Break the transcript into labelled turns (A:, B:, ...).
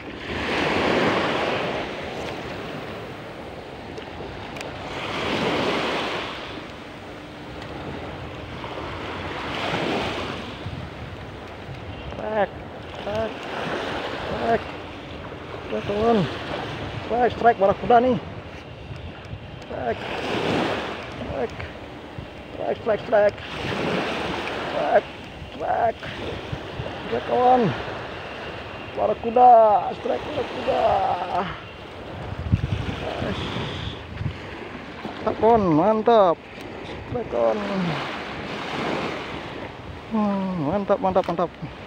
A: Strike, teman. Strike barakuda nih. Strike. Ya kawan. Barakuda, strike barakuda. Takon, mantap. Strike on. Mantap.